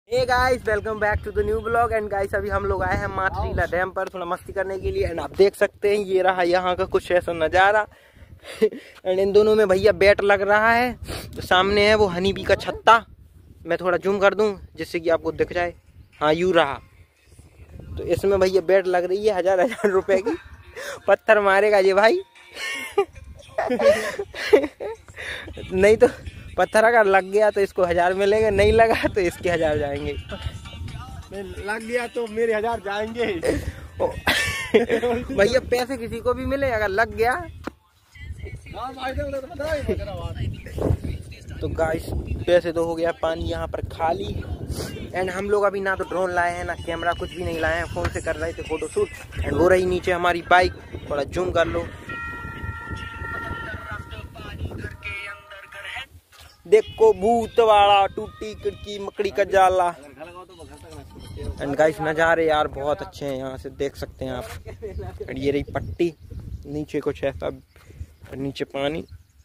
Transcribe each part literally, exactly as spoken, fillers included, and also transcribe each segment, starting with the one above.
Hey guys, welcome back to the new blog. And guys, अभी हम लोग आए हैं माथरीला डैम पर थोड़ा मस्ती करने के लिए। एंड आप देख सकते हैं ये रहा यहाँ का कुछ ऐसा नज़ारा। एंड इन दोनों में भैया बैट लग रहा है। तो सामने है वो हनी बी का छत्ता। मैं थोड़ा जूम कर दूं जिससे कि आपको दिख जाए। हाँ, यू रहा। तो इसमें भैया बैट लग रही है हजार हजार रुपए की। पत्थर मारेगा ये भाई। नहीं तो पत्थर अगर लग गया तो इसको हजार मिलेंगे, नहीं लगा तो इसके हजार जाएंगे। लग गया तो मेरे हजार जाएंगे। भैया पैसे किसी को भी मिले, अगर लग गया। तो गाइस, पैसे तो हो गया पानी यहाँ पर खाली। एंड हम लोग अभी ना तो ड्रोन लाए हैं ना कैमरा, कुछ भी नहीं लाए हैं। फोन से कर रहे थे फोटो शूट। एंड वो रही नीचे हमारी बाइक, थोड़ा जूम कर लो। देखो भूत वाला, टूटी खिड़की मकड़ी का जाला। एंड गाइस, नज़ारे यार बहुत अच्छे हैं, यहाँ से देख सकते हैं आप। और ये रही पट्टी, नीचे कुछ ऐसा, और नीचे पानी।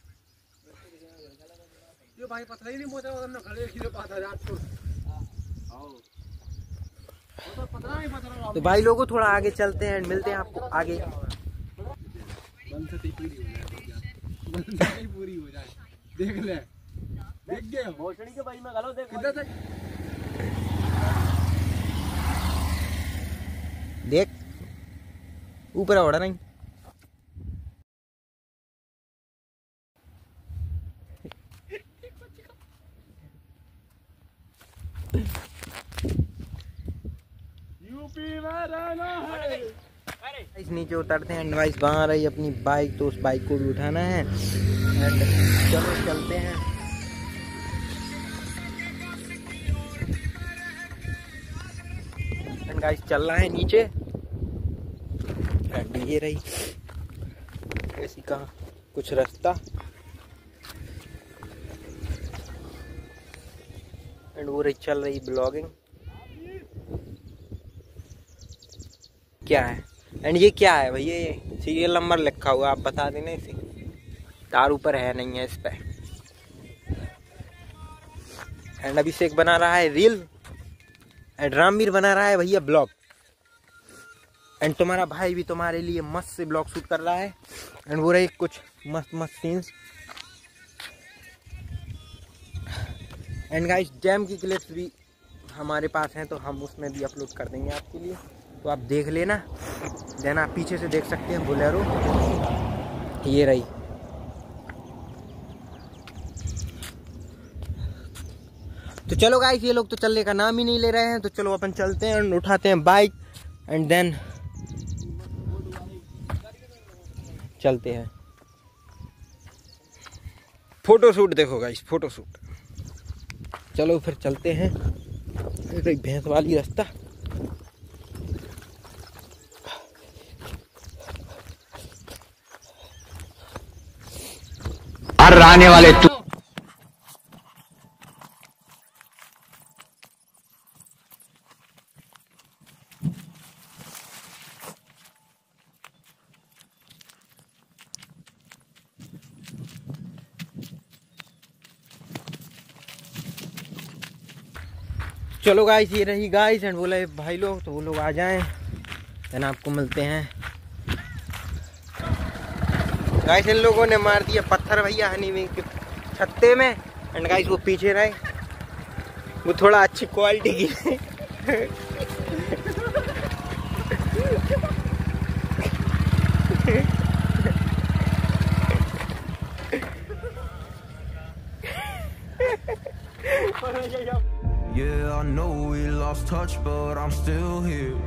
तो भाई लोगों, थोड़ा आगे चलते हैं, मिलते हैं आपको आगे। पूरी हो जाए, देख ले, देख गए भोसड़ी के भाई में गलो देख किधर तक देख, ऊपर उड़ा नहीं। यूपी में रहना है। इस नीचे उतरते हैं। एंड गाइस, वहाँ रही अपनी बाइक, तो उस बाइक को भी उठाना है। एंड चलो चलते हैं। एंड गाइस, चल रहा है नीचे। एंड ये रही ऐसी का कुछ रास्ता। एंड वो रही चल रही ब्लॉगिंग। क्या है एंड ये क्या है भैया? ये सीरियल नंबर लिखा हुआ, आप बता देना इसे। तार ऊपर है नहीं है इस पे। एंड अभिषेक बना रहा है रील। एंड रामवीर बना रहा है भैया ब्लॉग। एंड तुम्हारा भाई भी तुम्हारे लिए मस्त से ब्लॉग शूट कर रहा है। एंड वो रहे कुछ मस्त मस्त सीन्स। एंड गाइस, डैम की क्लिप्स भी हमारे पास हैं, तो हम उसमें भी अपलोड कर देंगे आपके लिए, तो आप देख लेना। देन आप पीछे से देख सकते हैं बोलेरो, ये रही। तो चलो गाइस, ये लोग तो चलने का नाम ही नहीं ले रहे हैं, तो चलो अपन चलते हैं। उठाते हैं बाइक एंड देन चलते हैं। फोटो शूट देखो गाइस, फोटो शूट। चलो फिर चलते हैं। एक भैंस वाली रास्ता। और आने वाले तू चलो गाइस, ये रही गाइस। एंड बोले भाई लोग, तो वो लोग आ जाएं, देन आपको मिलते हैं। गाइस, इन लोगों ने मार दिया पत्थर भैया हनी बी के छत्ते में। एंड गाइस, वो पीछे रहे, वो थोड़ा अच्छी क्वालिटी की। Yeah, I know we lost touch, but I'm still here.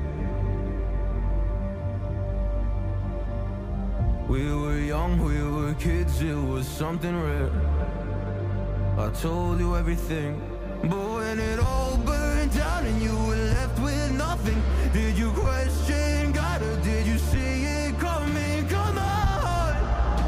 We were young, we were kids, it was something rare. I told you everything, but when it all burned down and you were left with nothing, did you question God or did you see it coming? Come on,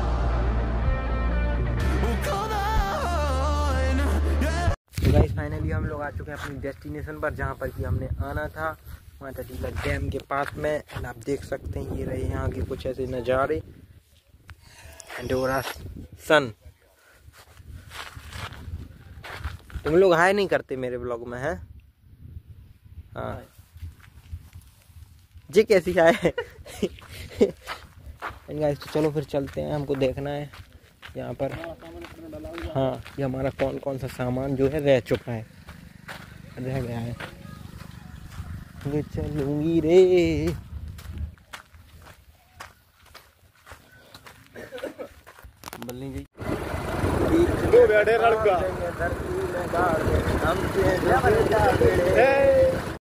oh come on, yeah. तो guys, finally हम लोग आ चुके हैं अपनी destination पर, जहाँ पर कि हमने आना था, माथरीला डैम के पास में। एंड आप देख सकते हैं ये रहे यहाँ के कुछ ऐसे नज़ारे। एंड वो रहा सन। तुम लोग हाय नहीं करते मेरे ब्लॉग में, हैं? हाँ जी कैसी है गाइस, तो चलो फिर चलते हैं, हमको देखना है यहाँ पर। हाँ ये हमारा कौन कौन सा सामान जो है रह चुका है, रह गया है। ये चलूंगी रे बल्ली जी दो बैठे लड़का धरती में गाड़ दे, हम